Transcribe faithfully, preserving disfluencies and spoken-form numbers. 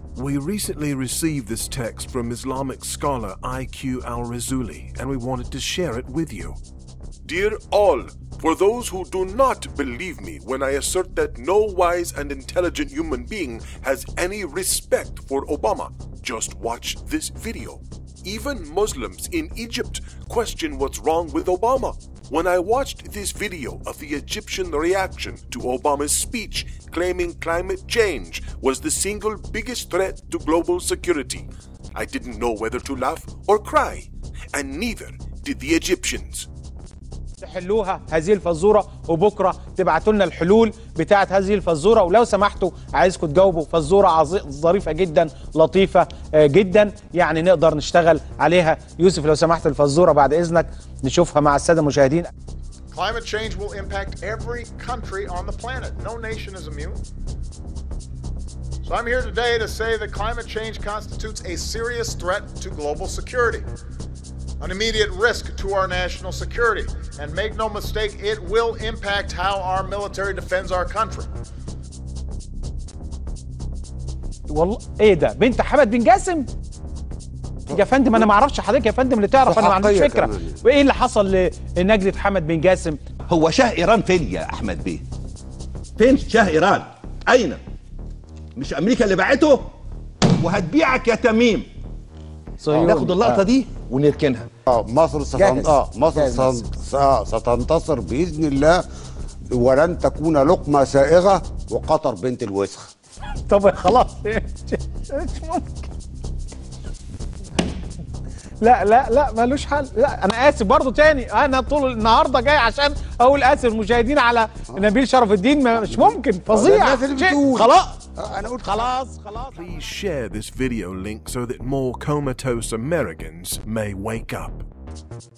We recently received this text from Islamic scholar I Q Al-Razuli, and we wanted to share it with you. Dear all, for those who do not believe me when I assert that no wise and intelligent human being has any respect for Obama, just watch this video. Even Muslims in Egypt question what's wrong with Obama. When I watched this video of the Egyptian reaction to Obama's speech claiming climate change was the single biggest threat to global security, I didn't know whether to laugh or cry, and neither did the Egyptians. تحلوها هذه الفزوره وبكره تبعتوا لنا الحلول بتاعه هذه الفزوره، ولو سمحتوا عايزكم تجاوبوا فزوره ظريفه جدا لطيفه جدا يعني نقدر نشتغل عليها. يوسف لو سمحت الفزوره بعد اذنك نشوفها مع الساده المشاهدين. Climate change will impact every country on the planet. No nation is immune. So I'm here today to say that climate change constitutes a serious threat to global security, an immediate risk to our national security, and make no mistake, it will impact how our military defends our country. والله ايه ده؟ بنت حمد بن جاسم؟ يا فندم انا ما اعرفش حضرتك يا فندم اللي تعرف، انا ما عنديش فكره. وايه اللي حصل لنجلة حمد بن جاسم؟ هو شاه ايران فين يا احمد بيه؟ فين شاه ايران؟ اين؟ مش امريكا اللي باعته؟ وهتبيعك يا تميم. ناخد اللقطه دي ونركنها. اه مصر ستن... اه مصر ستن... ستنتصر باذن الله، ولن تكون لقمه سائغه وقطر بنت الوسخ. طب خلاص مش ممكن. لا لا لا ملوش حل. لا انا اسف برضو تاني، انا طول النهارده جاي عشان اقول اسف المشاهدين على نبيل شرف الدين. مش ممكن، فظيع. خلاص انا قلت خلاص خلاص. Please share this video link so that more comatose Americans may wake up.